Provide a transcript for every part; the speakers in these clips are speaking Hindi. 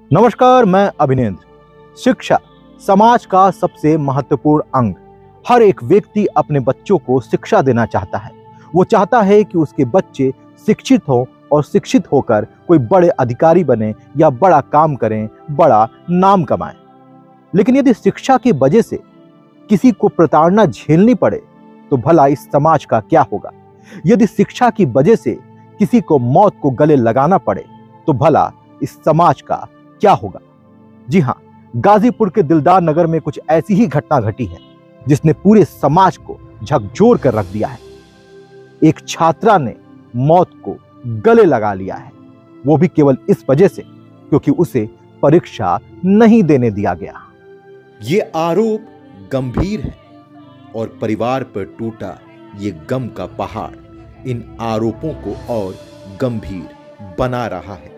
नमस्कार, मैं अभिनेंद्र। शिक्षा समाज का सबसे महत्वपूर्ण अंग। हर एक व्यक्ति अपने बच्चों को शिक्षा देना चाहता है। वो चाहता है कि उसके बच्चे शिक्षित हों और शिक्षित होकर कोई बड़े अधिकारी बने या बड़ा काम करें, बड़ा नाम कमाएं। लेकिन यदि शिक्षा की वजह से किसी को प्रताड़ना झेलनी पड़े तो भला इस समाज का क्या होगा। यदि शिक्षा की वजह से किसी को मौत को गले लगाना पड़े तो भला इस समाज का क्या होगा। जी हां, गाजीपुर के दिलदार नगर में कुछ ऐसी ही घटना घटी है जिसने पूरे समाज को झकझोर कर रख दिया है। एक छात्रा ने मौत को गले लगा लिया है, वो भी केवल इस वजह से क्योंकि उसे परीक्षा नहीं देने दिया गया। ये आरोप गंभीर है और परिवार पर टूटा ये गम का पहाड़ इन आरोपों को और गंभीर बना रहा है।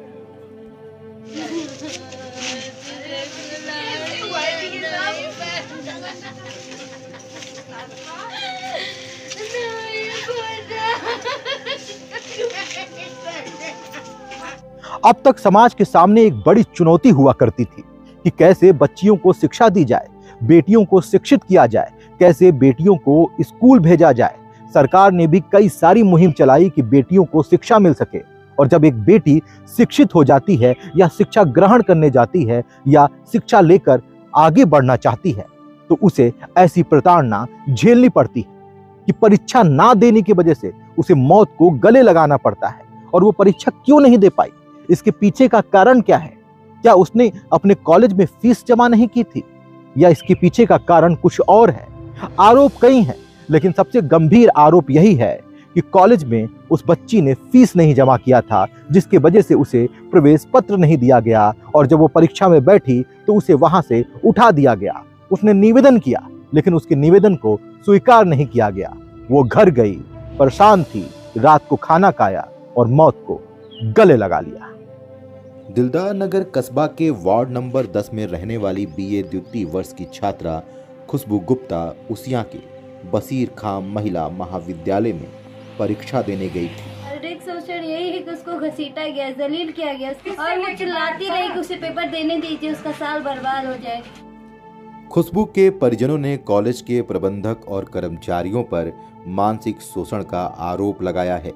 अब तक समाज के सामने एक बड़ी चुनौती हुआ करती थी कि कैसे बच्चियों को शिक्षा दी जाए, बेटियों को शिक्षित किया जाए, कैसे बेटियों को स्कूल भेजा जाए। सरकार ने भी कई सारी मुहिम चलाई कि बेटियों को शिक्षा मिल सके। और जब एक बेटी शिक्षित हो जाती है या शिक्षा ग्रहण करने जाती है या शिक्षा लेकर आगे बढ़ना चाहती है तो उसे ऐसी प्रताड़ना झेलनी पड़ती है कि परीक्षा ना देने की वजह से उसे मौत को गले लगाना पड़ता है। और वो परीक्षा क्यों नहीं दे पाई, इसके पीछे का कारण क्या है? क्या उसने अपने कॉलेज में फीस जमा नहीं की थी या इसके पीछे का कारण कुछ और है? आरोप कई हैं, लेकिन सबसे गंभीर आरोप यही है कि कॉलेज में उस बच्ची ने फीस नहीं जमा किया था, जिसके वजह से उसे प्रवेश पत्र नहीं दिया गया। और जब वो परीक्षा में बैठी तो उसे वहां से उठा दिया गया। उसने निवेदन किया लेकिन उसके निवेदन को स्वीकार नहीं किया गया। वो घर गई, परेशान थी, रात को खाना खाया और मौत को गले लगा लिया। दिलदार नगर कस्बा के वार्ड नंबर 10 में रहने वाली बीए द्वितीय वर्ष की छात्रा खुशबू गुप्ता उसिया के बसीर खां महिला महाविद्यालय में परीक्षा देने गई थी। एक सोचन यही है कि उसको घसीटा गया, जलील किया गया और वो चिल्लाती रही कि उसे पेपर देने दीजिए, उसका साल बर्बाद हो जाए। खुशबू के परिजनों ने कॉलेज के प्रबंधक और कर्मचारियों पर मानसिक शोषण का आरोप लगाया है।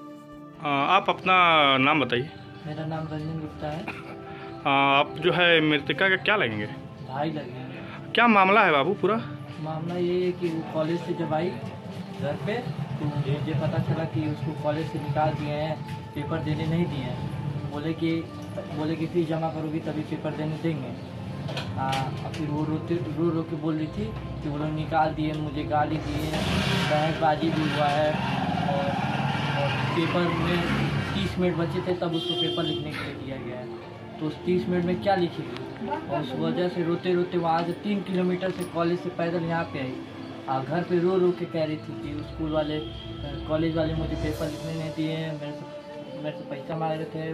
आप अपना नाम बताइए। मेरा नाम रंजन गुप्ता है। आप जो है मृतका का क्या लगेंगे? भाई लगेंगे। क्या मामला है बाबू पूरा? मामला ये है कि वो कॉलेज से जब आई घर पे तो मुझे पता चला कि उसको कॉलेज से निकाल दिए हैं, पेपर देने नहीं दिए हैं। बोले कि फीस जमा करोगी तभी पेपर देने देंगे। और फिर वो रो के बोल रही थी कि वो लोग निकाल दिए, मुझे गाली दिए, बहसबाजी भी हुआ है। और पेपर में 30 मिनट बचे थे तब उसको पेपर लिखने के लिए दिया गया है, तो उस 30 मिनट में क्या लिखेगी। और उस वजह से रोते रोते वहाँ से 3 किलोमीटर से कॉलेज से पैदल यहाँ पे आई। घर पे रो के कह रही थी कि स्कूल वाले कॉलेज वाले मुझे पेपर लिखने नहीं दिए, मेरे से पैसा मांग रहे थे,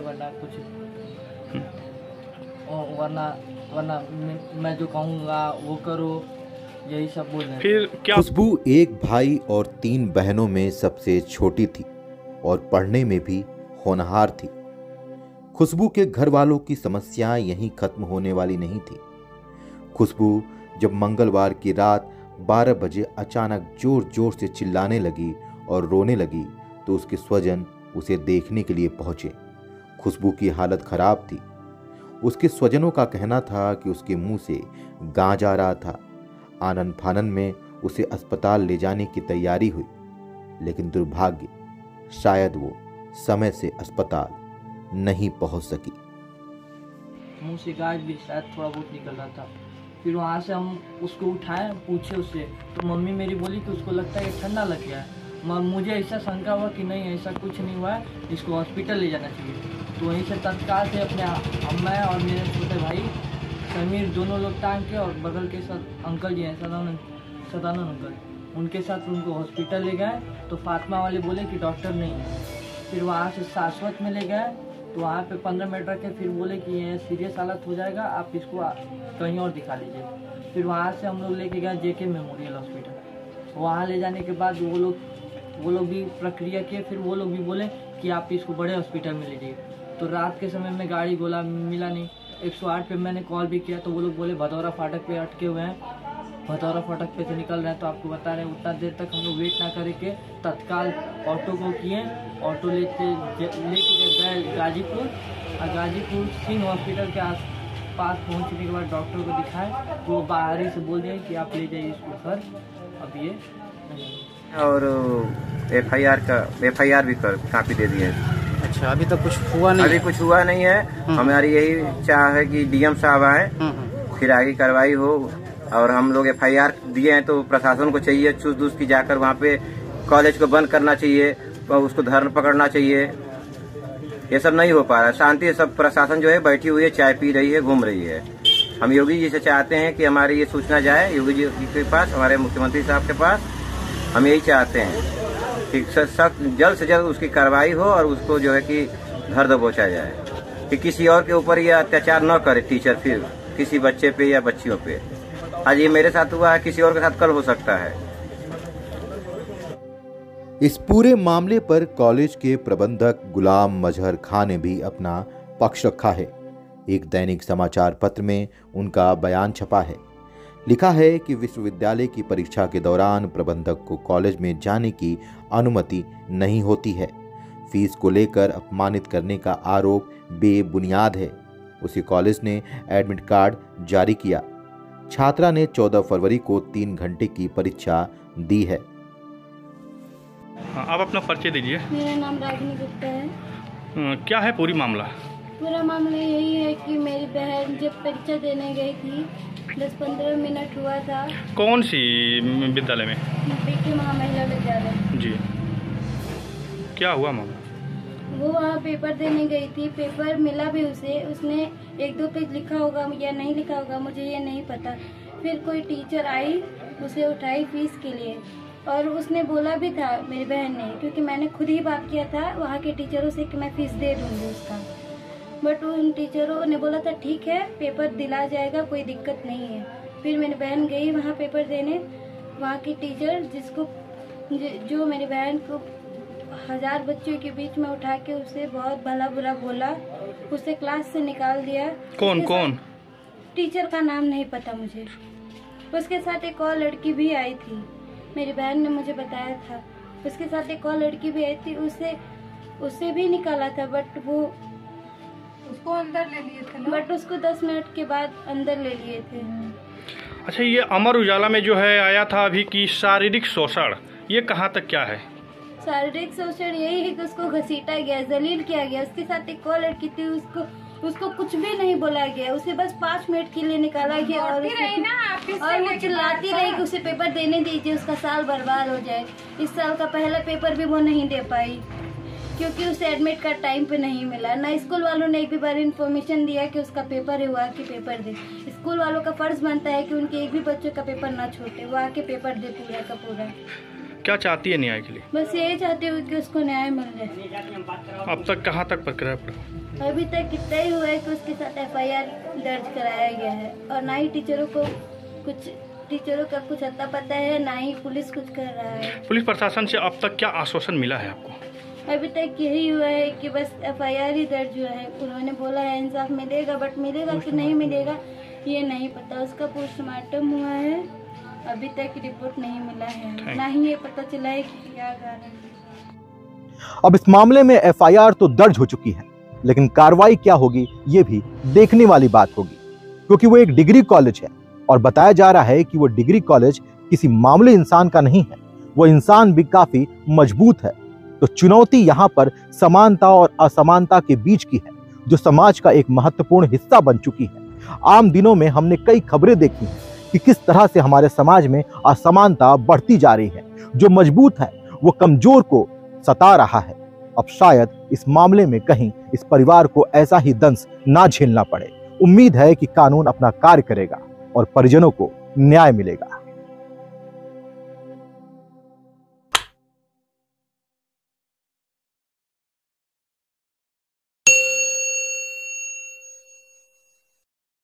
वरना मैं जो कहूँगा वो करो, यही सब बोल रहे। फिर क्या? खुशबू एक भाई और 3 बहनों में सबसे छोटी थी और पढ़ने में भी होनहार थी। खुशबू के घर वालों की समस्याएं यहीं खत्म होने वाली नहीं थी। खुशबू जब मंगलवार की रात 12 बजे अचानक जोर जोर से चिल्लाने लगी और रोने लगी तो उसके स्वजन उसे देखने के लिए पहुंचे। खुशबू की हालत खराब थी। उसके स्वजनों का कहना था कि उसके मुंह से गांज आ रहा था। आनन फानन में उसे अस्पताल ले जाने की तैयारी हुई, लेकिन दुर्भाग्य शायद वो समय से अस्पताल नहीं पहुंच सकी। मुंह से गाज भी शायद थोड़ा बहुत निकल रहा था। फिर वहाँ से हम उसको उठाए, पूछे उससे तो मम्मी मेरी बोली कि उसको लगता है कि ठंडा लग गया है। मुझे ऐसा शंका हुआ कि नहीं ऐसा कुछ नहीं हुआ है, इसको हॉस्पिटल ले जाना चाहिए। तो वहीं से तत्काल से अपने मैं और मेरे छोटे भाई समीर दोनों लोग टांग के और बगल के साथ अंकल जी हैं सदानंद अंकल, उनके साथ उनको हॉस्पिटल ले गए। तो फातिमा वाले बोले कि डॉक्टर नहीं है। फिर वहाँ से शाश्वत में ले गए तो वहाँ पे 15 मिनट रखे, फिर बोले कि ये सीरियस हालत हो जाएगा, आप इसको कहीं और दिखा लीजिए। फिर वहाँ से हम लोग लेके गए जेके मेमोरियल हॉस्पिटल। वहाँ ले जाने के बाद वो लोग भी प्रक्रिया किए। फिर वो लोग भी बोले कि आप इसको बड़े हॉस्पिटल में लीजिए। तो रात के समय में गाड़ी घोड़ा मिला नहीं, 108 पे मैंने कॉल भी किया तो वो लोग बोले भदौरा फाटक पे अटके हुए हैं, भदौरा फाटक पे से निकल रहे हैं। तो आपको बता रहे हैं उतना देर तक हम लोग वेट ना करके तत्काल ऑटो को किए, ऑटो लेके गए गाजीपुर, और गाजीपुर सिंह हॉस्पिटल के पास पहुंचने के बाद डॉक्टर को दिखाए, वो बाहर ही से बोल दिया कि आप ले जाइए इसको सर, अब ये नहीं। और एफआईआर भी कापी दे दी है। अच्छा, अभी तक कुछ हुआ नहीं? अभी कुछ हुआ नहीं है। हमारी यही चाह है कि डीएम साहब आए, फिर आगे कार्रवाई हो। और हम लोग एफआईआर दिए हैं तो प्रशासन को चाहिए चूस दूस की जाकर वहाँ पे कॉलेज को बंद करना चाहिए, उसको धरना पकड़ना चाहिए। ये सब नहीं हो पा रहा है। शांति से सब प्रशासन जो है बैठी हुई है, चाय पी रही है, घूम रही है। हम योगी जी से चाहते हैं कि हमारी ये सूचना जाए योगी जी के पास, हमारे मुख्यमंत्री साहब के पास। हम यही चाहते हैं कि सख्त जल्द से जल्द उसकी कार्रवाई हो और उसको जो है कि घर दबोचा जाए, कि किसी और के ऊपर ये अत्याचार न करे टीचर, फिर किसी बच्चे पे या बच्चियों पे। आज ये मेरे साथ हुआ है, किसी और के साथ कल हो सकता है। इस पूरे मामले पर कॉलेज के प्रबंधक गुलाम मजहर खान ने भी अपना पक्ष रखा है। एक दैनिक समाचार पत्र में उनका बयान छपा है। लिखा है कि विश्वविद्यालय की परीक्षा के दौरान प्रबंधक को कॉलेज में जाने की अनुमति नहीं होती है। फीस को लेकर अपमानित करने का आरोप बेबुनियाद है। उसी कॉलेज ने एडमिट कार्ड जारी किया। छात्रा ने 14 फरवरी को 3 घंटे की परीक्षा दी है। आप अपना परिचय दीजिए। मेरा नाम रागिनी गुप्ता है। क्या है पूरी मामला? पूरा मामला यही है कि मेरी बहन जब परीक्षा देने गई थी, 10-15 मिनट हुआ था। कौन सी विद्यालय में? बीटी महामहिला विद्यालय। जी, क्या हुआ मामला? वो वहाँ पेपर देने गई थी, पेपर मिला भी उसे। उसने 1-2 पेज लिखा होगा या नहीं लिखा होगा, मुझे ये नहीं पता। फिर कोई टीचर आई, उसे उठाई फीस के लिए, और उसने बोला भी था मेरी बहन ने, क्योंकि मैंने खुद ही बात किया था वहाँ के टीचरों से कि मैं फीस दे दूँगी उसका। बट उन टीचरों ने बोला था ठीक है, पेपर दिला जाएगा, कोई दिक्कत नहीं है। फिर मेरी बहन गई वहाँ पेपर देने। वहाँ की टीचर जो मेरी बहन को 1000 बच्चों के बीच में उठा के उसे बहुत भला बुरा बोला, उसे क्लास से निकाल दिया। कौन? टीचर का नाम नहीं पता मुझे। उसके साथ एक और लड़की भी आई थी, मेरी बहन ने मुझे बताया था। उसके साथ एक और लड़की भी आई थी, उसे भी निकाला था, बट वो उसको अंदर ले लिए थे। बट उसको 10 मिनट के बाद अंदर ले लिए थे। अच्छा, ये अमर उजाला में जो है आया था अभी कि शारीरिक शोषण, ये कहाँ तक क्या है? शारीरिक शोषण यही है कि उसको घसीटा गया, जलील किया गया। उसके साथ एक और लड़की थी, उसको कुछ भी नहीं बोला गया, उसे बस 5 मिनट के लिए निकाला गया और वो चिल्लाती रही कि उसे पेपर देने दीजिए, उसका साल बर्बाद हो जाए। इस साल का पहला पेपर भी वो नहीं दे पाई क्योंकि उसे एडमिट कार्ड टाइम पे नहीं मिला। ना स्कूल वालों ने एक भी बार इन्फॉर्मेशन दिया कि उसका पेपर है, वो आके पेपर दे। स्कूल वालों का फर्ज बनता है कि उनके एक भी बच्चों का पेपर ना छोटे, वो आके पेपर दे पूरा का पूरा। क्या चाहती है न्याय के लिए? बस यही चाहती हूँ कि उसको न्याय मिल जाए। अब तक कहाँ तक प्रक्रिया पड़ा? अभी तक इतना ही हुआ है कि उसके साथ एफआईआर दर्ज कराया गया है, और ना ही टीचरों का कुछ अता पता है, ना ही पुलिस कुछ कर रहा है। पुलिस प्रशासन से अब तक क्या आश्वासन मिला है आपको? अभी तक यही हुआ है कि बस एफआईआर ही दर्ज हुआ है। उन्होंने बोला है इंसाफ मिलेगा, बट मिलेगा कि नहीं मिलेगा ये नहीं पता। उसका पोस्टमार्टम हुआ है, अभी तक रिपोर्ट नहीं मिला है, ना ही ये पता चला है कि क्या कारण है। अब इस मामले में एफआईआर तो दर्ज हो चुकी है, लेकिन कार्रवाई क्या होगी ये भी देखने वाली बात होगी, क्योंकि वो एक डिग्री कॉलेज है और बताया जा रहा है कि वो डिग्री कॉलेज किसी मामूली इंसान का नहीं है, वो इंसान भी काफी मजबूत है। तो चुनौती यहाँ पर समानता और असमानता के बीच की है, जो समाज का एक महत्वपूर्ण हिस्सा बन चुकी है। आम दिनों में हमने कई खबरें देखी हैं कि किस तरह से हमारे समाज में असमानता बढ़ती जा रही है। जो मजबूत है वो कमजोर को सता रहा है। अब शायद इस मामले में कहीं इस परिवार को ऐसा ही दंश ना झेलना पड़े। उम्मीद है कि कानून अपना कार्य करेगा और परिजनों को न्याय मिलेगा।